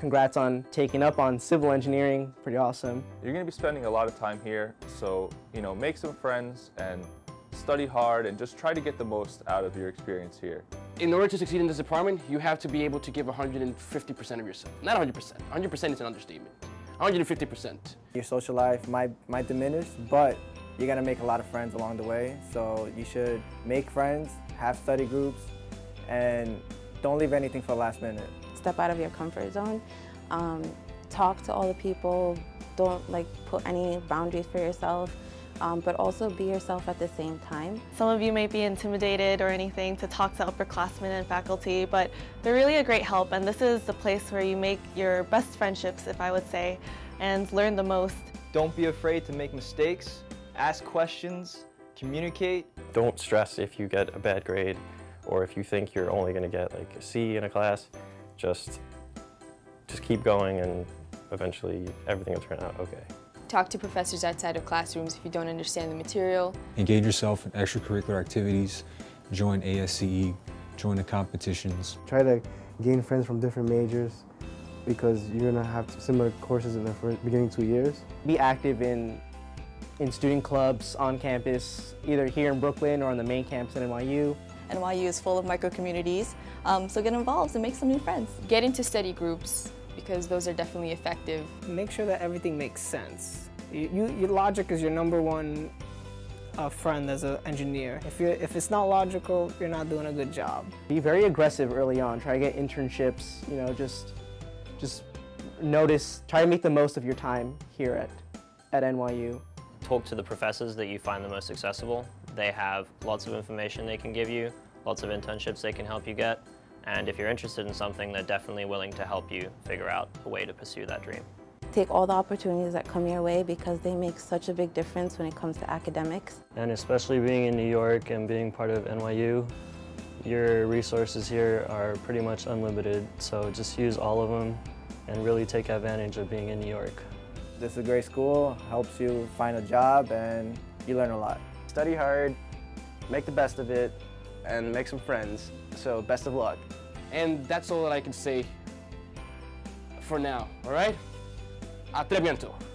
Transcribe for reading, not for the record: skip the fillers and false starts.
Congrats on taking up on civil engineering, pretty awesome. You're going to be spending a lot of time here, so, make some friends and study hard and just try to get the most out of your experience here. In order to succeed in this department, you have to be able to give 150% of yourself. Not 100%. 100% is an understatement. 150%. Your social life might diminish, but you're gonna make a lot of friends along the way. So you should make friends, have study groups, and don't leave anything for the last minute. Step out of your comfort zone. Talk to all the people. Don't put any boundaries for yourself. But also be yourself at the same time. Some of you might be intimidated or anything to talk to upperclassmen and faculty, but they're really a great help, and this is the place where you make your best friendships, if I would say, and learn the most. Don't be afraid to make mistakes, ask questions, communicate. Don't stress if you get a bad grade or if you think you're only going to get a C in a class. Just keep going and eventually everything will turn out okay. Talk to professors outside of classrooms if you don't understand the material. Engage yourself in extracurricular activities, join ASCE, join the competitions. Try to gain friends from different majors because you're going to have similar courses in the beginning 2 years. Be active in student clubs on campus, either here in Brooklyn or on the main campus at NYU. NYU is full of micro-communities, so get involved and make some new friends. Get into study groups, because those are definitely effective. Make sure that everything makes sense. Your logic is your number 1 friend as an engineer. If it's not logical, you're not doing a good job. Be very aggressive early on. Try to get internships, just notice, try to make the most of your time here at NYU. Talk to the professors that you find the most accessible. They have lots of information they can give you, lots of internships they can help you get. And if you're interested in something, they're definitely willing to help you figure out a way to pursue that dream. Take all the opportunities that come your way because they make such a big difference when it comes to academics. And especially being in New York and being part of NYU, your resources here are pretty much unlimited, so just use all of them and really take advantage of being in New York. This is a great school, helps you find a job, and you learn a lot. Study hard, make the best of it, and make some friends. So best of luck. And that's all that I can say for now, all right? Atrevimiento.